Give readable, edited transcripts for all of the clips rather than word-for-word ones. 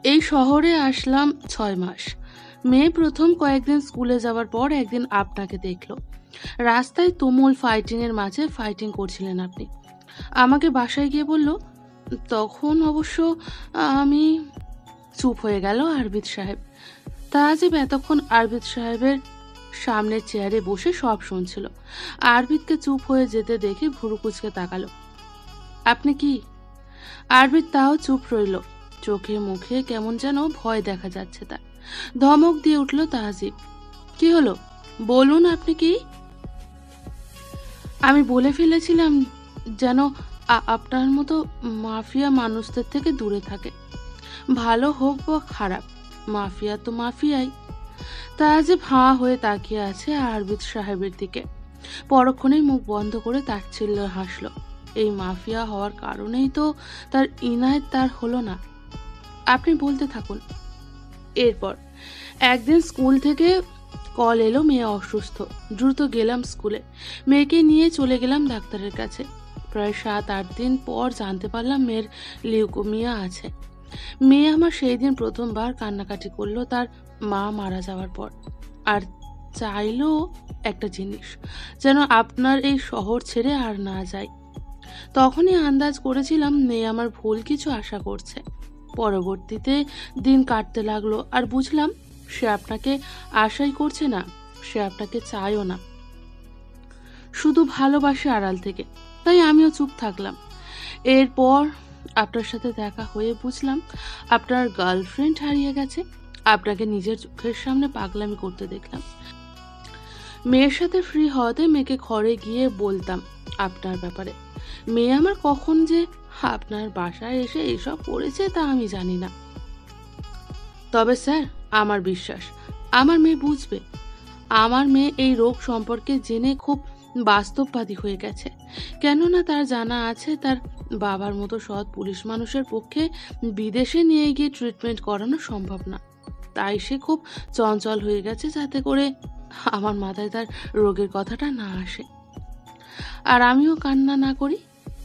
এই শহরে আসলাম ৬ মাস। মেয়ে প্রথম কয়েকদিন স্কুলে যাওয়ার পর একদিন আপনাকে দেখল। রাস্তায় তুমুল ফাইটিং এর মাঝে ফাইটিং করছিলেন আপনি। আমাকে বাসায় গিয়ে বলল। তখন অবশ্য আমি চুপ হয়ে গেল আরবিদ সাহেব। তাজিব এতক্ষণ আরবিদ সাহেবের সামনের চেয়ারে বসে সব শুনছিল। আরবিদকে চুপ হয়ে যেতে দেখে ভুরু কুচকে তাকালো। আপনি কি? আরবিদ তাও চুপ রইল। চোখে মুখে কেমন যেন ভয় দেখা যাচ্ছে তার। ধমক দিয়ে উঠল তাহজিব। কি হলো, বলুন আপনি কি? আমি বলে ফেলেছিলাম যেন আপনার মতো মাফিয়া মানুষদের থেকে দূরে থাকে। ভালো হোক বা খারাপ, মাফিয়া তো মাফিয়াই। তাহজিব হাঁ হয়ে তাকিয়ে আছে আরবিদ সাহেবের দিকে। পরক্ষণেই মুখ বন্ধ করে তাচ্ছিল্য হাসলো। এই মাফিয়া হওয়ার কারণেই তো তার ইনায়েত তার হলো না। আপনি বলতে থাকুন। এরপর একদিন স্কুল থেকে কল এলো, মেয়ে অসুস্থ। দ্রুত গেলাম স্কুলে। মেয়েকে নিয়ে চলে গেলাম ডাক্তারের কাছে। প্রায় ৭-৮ দিন পর জানতে পারলাম মেয়ের লিউকোমিয়া আছে। মেয়ে আমার সেই দিন প্রথমবার কান্নাকাটি করলো তার মা মারা যাওয়ার পর। আর চাইলো একটা জিনিস, যেন আপনার এই শহর ছেড়ে আর না যায়। তখনই আন্দাজ করেছিলাম মেয়ে আমার ভুল কিছু আশা করছে। পরবর্তীতে দিন কাটতে লাগলো আর বুঝলাম সে আপনাকে আশাই করছে না, সে আপনাকে চায়ও না, শুধু ভালোবাসে আড়াল থেকে। তাই আমিও চুপ থাকলাম। এরপর আপনার সাথে দেখা হয়ে বুঝলাম আপনার গার্লফ্রেন্ড হারিয়ে গেছে। আপনাকে নিজের চোখের সামনে পাগলামি করতে দেখলাম। মেয়ের সাথে ফ্রি হওয়াতে মেয়েকে ঘরে গিয়ে বলতাম আপনার ব্যাপারে। মেয়ে আমার কখন যে আপনার বাসায় এসে এসব করেছে তা আমি জানি না। তবে স্যার, আমার বিশ্বাস আমার মেয়ে বুঝবে। আমার মেয়ে এই রোগ সম্পর্কে জেনে খুব বাস্তববাদী হয়ে গেছে। কেননা তার জানা আছে তার বাবার মতো সৎ পুলিশ মানুষের পক্ষে বিদেশে নিয়ে গিয়ে ট্রিটমেন্ট করানো সম্ভব না। তাই সে খুব চঞ্চল হয়ে গেছে, যাতে করে আমার মাথায় তার রোগের কথাটা না আসে আর আমিও কান্না না করি।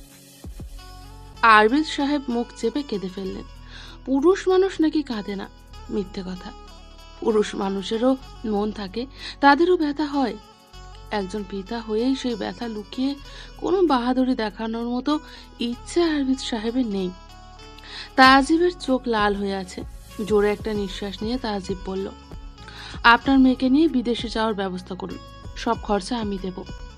আরবিদ সাহেব মুখ চেপে কেঁদে ফেললেন। পুরুষ মানুষ নাকি কাঁদে না? মিথ্যে কথা। পুরুষ মানুষেরও মন থাকে, তাদেরও ব্যথা হয়। একজন পিতা হয়েই সেই ব্যথা লুকিয়ে কোনো বাহাদুরি দেখানোর মতো ইচ্ছে আরবিদ সাহেবের নেই। তাজিবের চোখ লাল হয়ে আছে। জোরে একটা নিঃশ্বাস নিয়ে তাজিব বলল, আপনার মেয়েকে নিয়ে বিদেশে যাওয়ার ব্যবস্থা করুন, সব খরচা আমি দেব।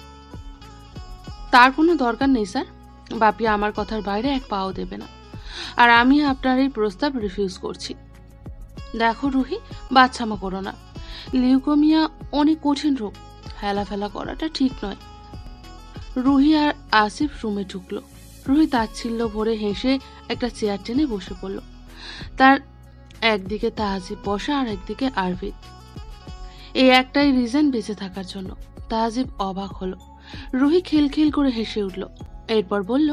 তার কোনো দরকার নেই স্যার। বাপি আমার কথার বাইরে এক পাও দেবে না, আর আমি আপনার এই প্রস্তাব রিফিউজ করছি। দেখো রুহি, বাচ্চামো করো না। লিউকোমিয়া অনেক কঠিন রোগ, হেলাফেলা করাটা ঠিক নয়। রুহি আর আসিফ রুমে ঢুকলো। রুহি তাচ্ছিল্য ভরে হেসে একটা চেয়ার টেনে বসে পড়ল। তার একদিকে তাহজিব বসা আর একদিকে আরবিদ। এই একটাই রিজন বেঁচে থাকার জন্য। তাহজিব অবাক হলো। রুহি খিলখিল করে হেসে উঠল। এরপর বলল,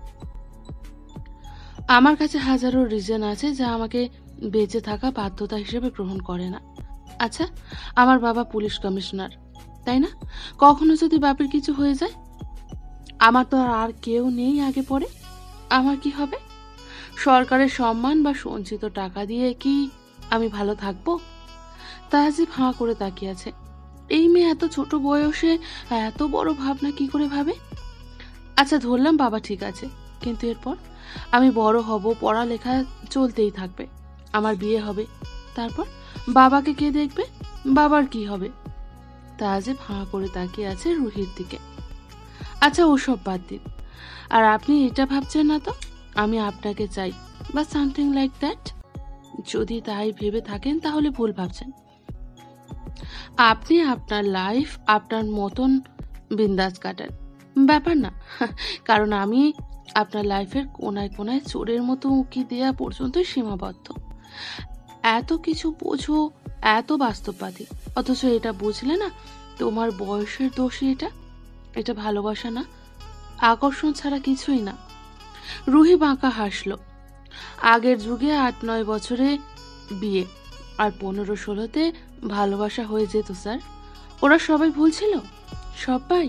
আমার কাছে হাজারো রিজন আছে যা আমাকে বেঁচে থাকা বাধ্যতা হিসেবে গ্রহণ করে না। আচ্ছা, আমার বাবা পুলিশ কমিশনার, তাই না? কখনো যদি বাপের কিছু হয়ে যায়, আমার তো আর কেউ নেই আগে পরে। আমার কি হবে? সরকারের সম্মান বা সঞ্চিত টাকা দিয়ে কি আমি ভালো থাকবো? তাহজিব হাঁ করে তাকিয়ে আছে। এই মেয়ে এত ছোট বয়সে এত বড় ভাবনা কি করে ভাবে? আচ্ছা, ধরলাম বাবা ঠিক আছে, কিন্তু এরপর আমি বড় হব, পড়ালেখা চলতেই থাকবে, আমার বিয়ে হবে, তারপর বাবাকে কে দেখবে? বাবার কি হবে? তাজিব হাঁ করে তাকিয়ে আছে রুহির দিকে। আচ্ছা, ওসব বাদ দিন। আর আপনি এটা ভাবছেন না তো আমি আপনাকে চাই, বা সামথিং লাইক দ্যাট? যদি তাই ভেবে থাকেন তাহলে ভুল ভাবছেন। আপনি আপনার লাইফ আপনার মতন বিন্দাস কাটান, ব্যাপার না। কারণ আমি আপনার লাইফের কোনায় কোনায় চোরের মতো উঁকি দেওয়া পর্যন্তই সীমাবদ্ধ। এত কিছু বোঝো, এত বাস্তববাদী, অথচ এটা বুঝলে না তোমার বয়সের দোষী। এটা ভালোবাসা না, আকর্ষণ ছাড়া কিছুই না। রুহি বাঁকা হাসলো। আগের যুগে ৮-৯ বছরে বিয়ে, আর ১৫-১৬তে ভালোবাসা হয়ে যেত স্যার। ওরা সবাই ভুল ছিল, সবাই।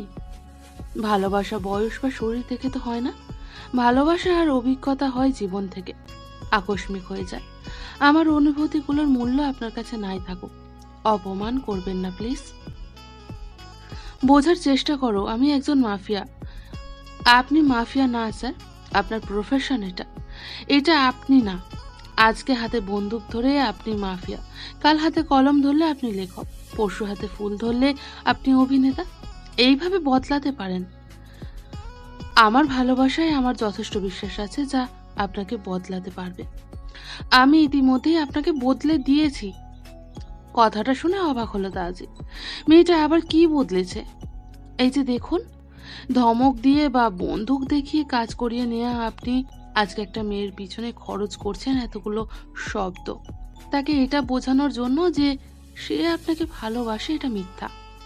ভালোবাসা বয়স বা শরীর দেখে তো হয় না, ভালোবাসা আর অভিজ্ঞতা হয় জীবন থেকে। আকস্মিক হয়ে যায়। আমার অনুভূতিগুলোর মূল্য আপনার কাছে নাই থাকুক, অপমান করবেন না প্লিজ। বোঝার চেষ্টা করো, আমি একজন মাফিয়া। আপনি মাফিয়া না স্যার, আপনার প্রফেশন এটা। এটা আপনি না। আজকে হাতে বন্দুক ধরে আপনি মাফিয়া, কাল হাতে কলম ধরলে আপনি লেখক, পরশু হাতে ফুল ধরলে আপনি অভিনেতা। এইভাবে বদলাতে পারেন। আমার ভালোবাসায় আমার যথেষ্ট বিশ্বাস আছে যা আপনাকে বদলাতে পারবে। আমি ইতিমধ্যেই আপনাকে বদলে দিয়েছি। কথাটা শুনে অবাক হলো তাজিব। মেয়েটা আবার কি বদলেছে? এই যে দেখুন, ধমক দিয়ে বা বন্দুক দেখিয়ে কাজ করিয়ে নেওয়া আপনি আজকে একটা মেয়ের পিছনে খরচ করছেন এতগুলো শব্দ, তাকে এটা বোঝানোর জন্য যে সে আপনাকে ভালোবাসে, এটা মিথ্যা।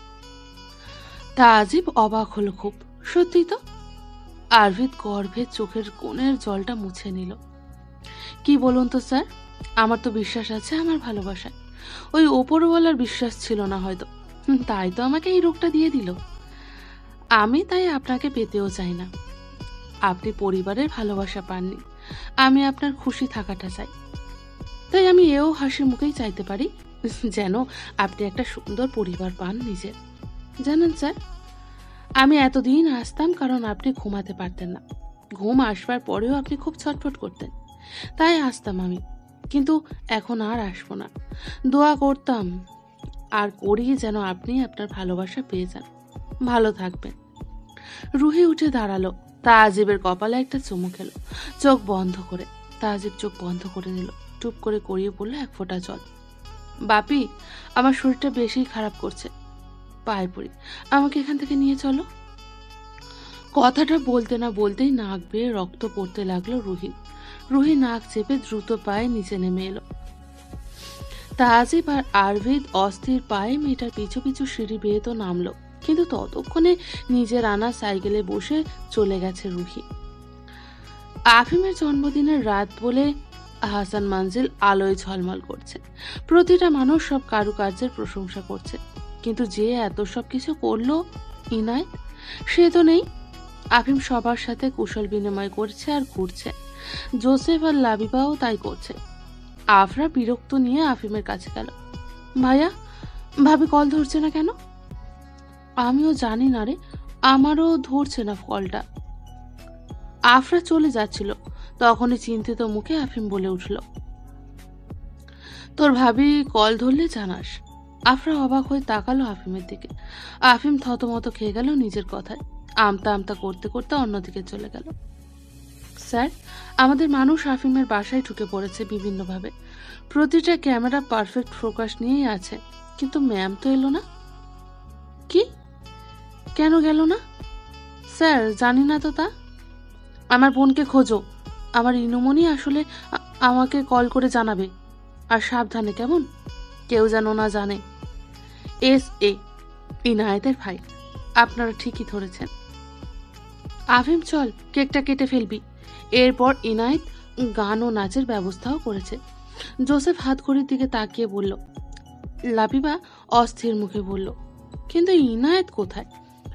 তাজিব অবাক হলো খুব। সত্যি তো। আরভিদ গর্ভের চোখের কোণের জলটা মুছে নিল। কি বলুন তো স্যার, আমার তো বিশ্বাস আছে আমার ভালোবাসায়। ওই ওপরওয়ালার বিশ্বাস ছিল না হয়তো, তাই তো আমাকে এই রোগটা দিয়ে দিল। আমি তাই আপনাকে পেতেও চাই না। আপনি পরিবারের ভালোবাসা পাননি, আমি আপনার খুশি থাকাটা চাই। তাই আমি এও হাসি মুখেই চাইতে পারি যেন আপনি একটা সুন্দর পরিবার পান নিজের। জানেন স্যার, আমি এতদিন আসতাম কারণ আপনি ঘুমাতে পারতেন না। ঘুম আসবার পরেও আপনি খুব ছটফট করতেন, তাই আসতাম আমি। কিন্তু এখন আর আসবো না। দোয়া করতাম আর করি যেন আপনি আপনার ভালোবাসা পেয়ে যান। ভালো থাকবেন। রুহি উঠে দাঁড়ালো। তাজিবের কপালে একটা চুমু খেলো চোখ বন্ধ করে। তাজিব চোখ বন্ধ করে নিল। টুপ করে গড়িয়ে পড়লো এক ফোঁটা জল। বাপি, আমার শরীরটা বেশি খারাপ করছে, পায়ে পড়ি, আমাকে এখান থেকে নিয়ে চলো। কথাটা বলতে না বলতেই নাক বেয়ে রক্ত পড়তে লাগলো রুহির। রুহি নাক চেপে দ্রুত পায়ে নিচে নেমে এলো। তাজিব আর আরভিদ অস্থির পায়ে মেয়েটার পিছু পিছু সিঁড়ি বেয়ে তো নামলো, কিন্তু ততক্ষণে নিজের আনা সাইকেলে বসে চলে গেছে রুহি। আফিমের জন্মদিনের রাত বলে হাসান মানজিল আলোয় ঝলমল করছে। প্রতিটা মানুষ সব কারুকার্যের প্রশংসা করছে, কিন্তু যে এত সব কিছু করলো ইনায়েত, সে তো নেই। আফিম সবার সাথে কুশল বিনিময় করছে আর ঘুরছে। জোসেফ আর লাবিবাও তাই করছে। আফরা বিরক্ত নিয়ে আফিমের কাছে গেল। ভাইয়া, ভাবি কল ধরছে না কেন? আমিও জানি না রে, আমারও ধরছে না কলটা। আফরা চলে যাচ্ছিল, তখনই চিন্তিত মুখে আফিম বলে উঠল, তোর ভাবি কল ধরলে জানাস। আফরা অবাক হয়ে তাকালো আফিমের দিকে। আফিম থতমত খেয়ে গেল নিজের কথায়। আমতা আমতা করতে করতে অন্যদিকে চলে গেল। স্যার, আমাদের মানুষ আফিমের বাসায় ঢুকে পড়েছে বিভিন্নভাবে। প্রতিটা ক্যামেরা পারফেক্ট ফোকাস নিয়েই আছে, কিন্তু ম্যাম তো এলো না। কি? কেন গেল না? স্যার, জানি না তো তা। আমার বোনকে খোঁজো। আমার ইনুমনি আসলে আমাকে কল করে জানাবে। আর সাবধানে, কেমন? কেউ যেন না জানে। এস.এ. ইনায়েতের ভাই। আপনারা ঠিকই ধরেছেন। আফিম, চল, কেকটা কেটে ফেলবি। এরপর ইনায়েত গান ও নাচের ব্যবস্থাও করেছে। জোসেফ হাতঘড়ির দিকে তাকিয়ে বলল। লাবিবা অস্থির মুখে বলল, কিন্তু ইনায়েত কোথায়?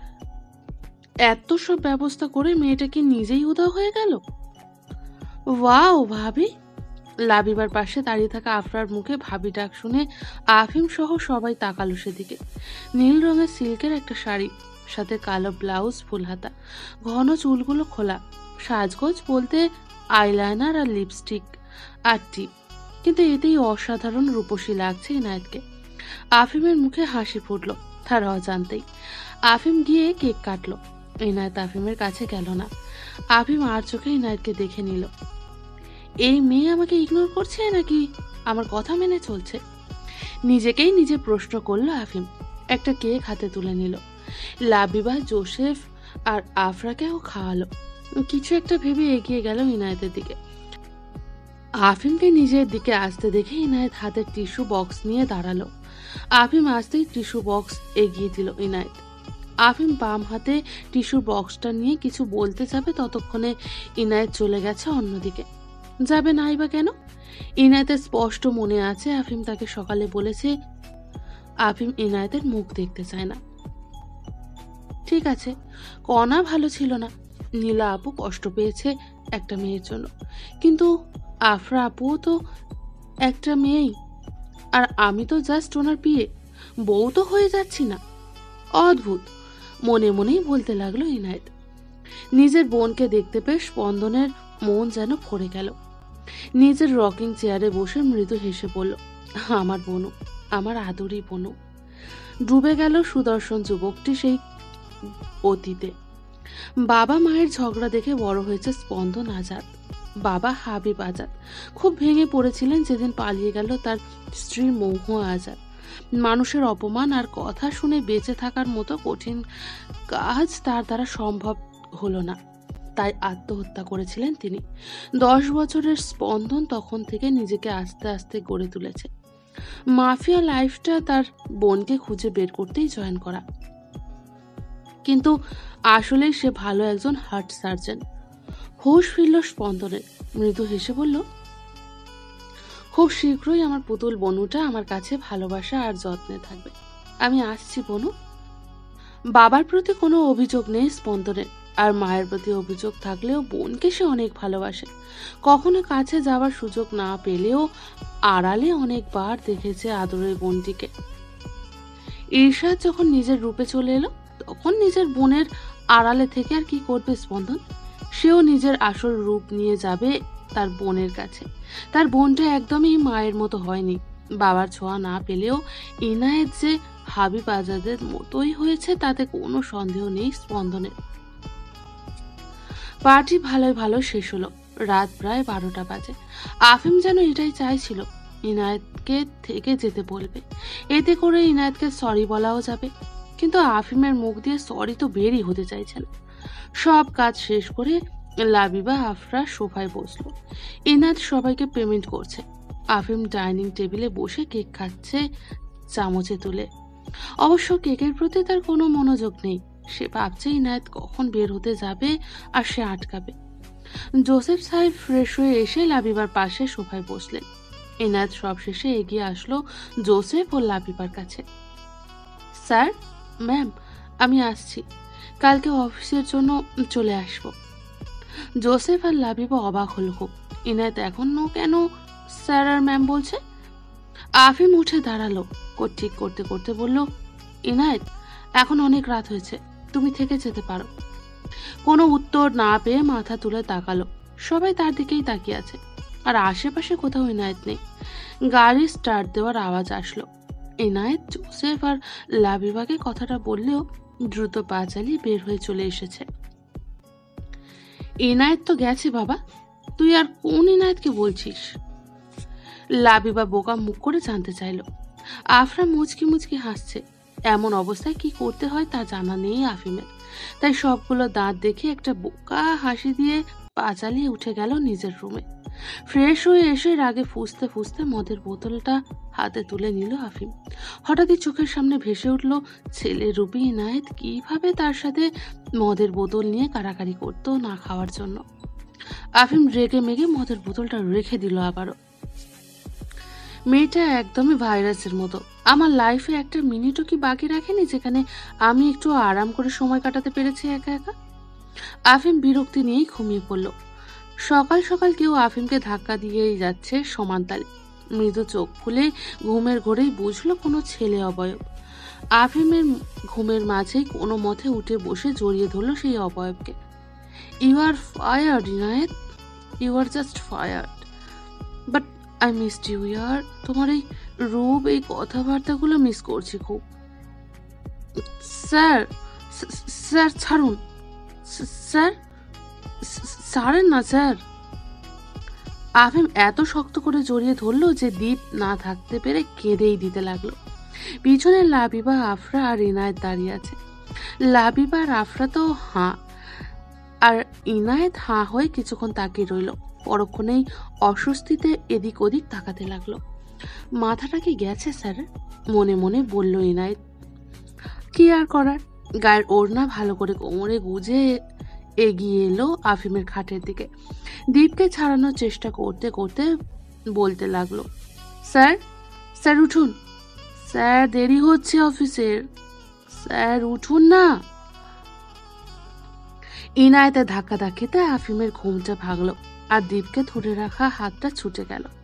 এত সব ব্যবস্থা করে মেয়েটা কি নিজেই উধাও হয়ে গেল? ওয়াও ভাবি। লাবিবার পাশে দাঁড়িয়ে থাকা আফরার মুখে ভাবি ডাক শুনে আফিম সহ সবাই তাকালো সেদিকে। নীল রঙের সিল্কের একটা শাড়ি, সাথে কালো ব্লাউজ, ফুল হাতা, ঘন চুলগুলো খোলা। সাজগোজ বলতে আইলাইনার আর লিপস্টিক আর টিপ, কিন্তু এতেই অসাধারণ রূপসী লাগছে ইনায়েতকে। আফিমের মুখে হাসি ফুটলো তার অজান্তেই। আফিম গিয়ে কেক কাটলো। ইনায়েত আফিমের কাছে গেল না। আফিম আর চোখে ইনায়েতকে দেখে নিল। এই মেয়ে আমাকে ইগনোর করছে নাকি আমার কথা মেনে চলছে? নিজেকেই নিজে প্রশ্ন করলো আফিম। একটা কেক হাতে তুলে নিল। লাবিবা, জোসেফ আর আফরাকেও খাওয়ালো। কিছু একটা ভেবে এগিয়ে গেল ইনায়েতের দিকে। আফিমকে নিজের দিকে আসতে দেখে ইনায়েত হাতের টিস্যু বক্স নিয়ে দাঁড়ালো। আফিম আসতেই টিস্যু বক্স এগিয়ে দিল ইনায়েত। আফিম বাম হাতে টিস্যু বক্সটা নিয়ে কিছু বলতে যাবে, ততক্ষণে ইনায়েত চলে গেছে অন্যদিকে। যাবে নাই বা কেন? ইনায়েতের স্পষ্ট মনে আছে আফিম তাকে সকালে বলেছে আফিম ইনায়েতের মুখ দেখতে চায় না। ঠিক আছে, কণা ভালো ছিল না। নীলা আপু কষ্ট পেয়েছে একটা মেয়ের জন্য, কিন্তু আফরা আপুও তো একটা মেয়েই, আর আমি তো জাস্ট ওনার বিয়ে, বউ তো হয়ে যাচ্ছি না। অদ্ভুত, মনে মনেই বলতে লাগলো ইনায়েত। নিজের বোনকে দেখতে পেয়ে স্পন্দনের মন যেন ভরে গেল। নিজের রকিং চেয়ারে বসে মৃদু হেসে বলল, আমার বনু, আমার আদরি বনু। ডুবে গেল সুদর্শন যুবকটি সেই অতীতে। বাবা মায়ের ঝগড়া দেখে বড় হয়েছে স্পন্দন আজাদ। বাবা হাবিব আজাদ খুব ভেঙে পড়েছিলেন যেদিন পালিয়ে গেল তার স্ত্রী মৌহ আজাদ। মানুষের অপমান আর কথা শুনে বেঁচে থাকার মতো কঠিন কাজ তার দ্বারা সম্ভব হলো না, তাই আত্মহত্যা করেছিলেন তিনি। 10 বছরের স্পন্দন তখন থেকে নিজেকে আস্তে আস্তে গড়ে তুলেছে। মাফিয়া লাইফটা তার বোনকে খুঁজে বের করতেই জয়েন করা, কিন্তু আসলেই সে ভালো একজন হার্ট সার্জন। হুঁশ ফিরল স্পন্দনের, মৃদু হেসে বলল, খুব শীঘ্রই আমার পুতুল বনুটা আমার কাছে ভালোবাসা আর যত্নে থাকবে। আমি আসছি বনু। বাবার প্রতি কোনো অভিযোগ নেই স্পন্দনের, আর মায়ের প্রতি অভিযোগ থাকলেও বোনকে সে অনেক ভালোবাসে। কখনো কাছে যাওয়ার সুযোগ না পেলেও আড়ালে অনেকবার দেখেছে আদরের বোনটিকে। ঈর্ষাদ যখন নিজের রূপে চলে এলো, তখন নিজের বোনের আড়ালে থেকে আর কি করবে স্পন্দন? সেও নিজের আসল রূপ নিয়ে যাবে তার বোনের কাছে। তার বোনটা একদমই মায়ের মতো হয়নি। বাবার ছোঁয়া না পেলেও ইনায়েত যে হাবিব আজাদের মতোই হয়েছে তাতে কোনো সন্দেহ নেই স্পন্দনের। পার্টি ভালোই ভালো শেষ হলো। রাত প্রায় 12টা বাজে। আফিম যেন এটাই চাইছিল, ইনায়েতকে থেকে যেতে বলবে, এতে করে ইনায়েতকে সরি বলাও যাবে। কিন্তু আফিমের মুখ দিয়ে সরি তো বেরই হতে চাইছে না। সব কাজ শেষ করে লাবিবা আফরা সোফায় বসলো। ইনায়েত সবাইকে পেমেন্ট করছে। আফিম ডাইনিং টেবিলে বসে কেক খাচ্ছে চামচে তুলে। অবশ্য কেকের প্রতি তার কোনো মনোযোগ নেই। সে ভাবছে ইনায়েত কখন বের হতে যাবে আর সে আটকাবে। জোসেফ সাহেব ফ্রেশ হয়ে এসে লাবিবার পাশে সোফায় বসলেন। ইনায়েত সবশেষে এগিয়ে আসলো জোসেফ ও লাবিবার কাছে। স্যার, ম্যাম, আমি আসছি, কালকে অফিসের জন্য চলে আসব। জোসেফ আর লাবিবা অবাক হল খুব। ইনায়েত এখনো কেন স্যার আর ম্যাম বলছে? আফিম উঠে দাঁড়ালো, ঠিক করতে করতে বলল, ইনায়েত, এখন অনেক রাত হয়েছে, তুমি থেকে যেতে পারো। কোনো উত্তর না পেয়ে মাথা তুলে তাকালো। সবাই তার দিকেই তাকিয়ে আছে, আর আশেপাশে কোথাও ইনায়েত নেই। গাড়ি স্টার্ট দেওয়ার আওয়াজ আসলো। ইনায়েত জোসেফ আর লাবিবাকে কথাটা বললেও দ্রুত পা চালিয়ে বের হয়ে চলে এসেছে। ইনায়েত তো গেছে বাবা, তুই আর কোন ইনায়েতকে বলছিস? লাবিবা বোকা মুখ করে জানতে চাইল। আফরা মুচকি মুচকি হাসছে। এমন অবস্থায় কি করতে হয় তা জানা নেই আফিমের, তাই সবগুলো দাঁত দেখে একটা বোকা হাসি দিয়ে পা চালিয়ে উঠে গেল নিজের রুমে। ফ্রেশ হয়ে এসে রাগে ফুঁসতে ফুঁসতে মদের বোতলটা হাতে তুলে নিল আফিম। হঠাৎই চোখের সামনে ভেসে উঠল ছেলে রুবি ইনায়েত কিভাবে তার সাথে মদের বোতল নিয়ে কাড়াকাড়ি করতো না খাওয়ার জন্য। আফিম রেগে মেগে মদের বোতলটা রেখে দিল আবারও। মেয়েটা একদমই ভাইরাসের মতো। আমার লাইফে একটা মিনিটও কি বাকি রাখেনি যেখানে আমি একটু আরাম করে সময় কাটাতে পেরেছি একা একা। আফিম বিরক্তি নিয়েই ঘুমিয়ে পড়ল। সকাল সকাল কেউ আফিমকে ধাক্কা দিয়েই যাচ্ছে সমান তালে। মৃদু চোখ খুলে ঘুমের ঘোরেই বুঝলো কোনো ছেলে অবয়ব। আফিমের ঘুমের মাঝেই কোনো মতে উঠে বসে জড়িয়ে ধরলো সেই অবয়বকে। You are fired Inayat, you are just fired, but I missed you ইয়ার। তোমার এই রূপ, এই কথাবার্তাগুলো মিস করছি খুব। স্যার, স্যার ছাড়ুন, স্যার, ছাড়েন না স্যার। আফিম এত শক্ত করে জড়িয়ে ধরলো যে দীপ না থাকতে পেরে কেঁদেই দিতে লাগলো। পিছনে লাবিবা, আফরা আর ইনায়েত দাঁড়িয়ে আছে। লাবিবা আর আফরা তো হাঁ, আর ইনায়েত হাঁ হয়ে কিছুক্ষণ তাকিয়ে রইল। পরক্ষণেই অস্বস্তিতে এদিক ওদিক তাকাতে লাগলো। মাথাটা কি গেছে স্যার? মনে মনে বলল ইনায়েত। কি আর করার, গায়ের ওড়না ভালো করে কোমরে গুজে এগিয়ে এলো আফিমের খাটের দিকে। দীপকে ছাড়ানোর চেষ্টা করতে করতে বলতে লাগলো, স্যার, স্যার উঠুন, স্যার দেরি হচ্ছে অফিসের, স্যার উঠুন না। ইনায়েতের ধাক্কা ধাক্কিতে আফিমের ঘুমটা ভাগলো। আর দীপকে ধরে রাখা হাতটা ছুটে গেল।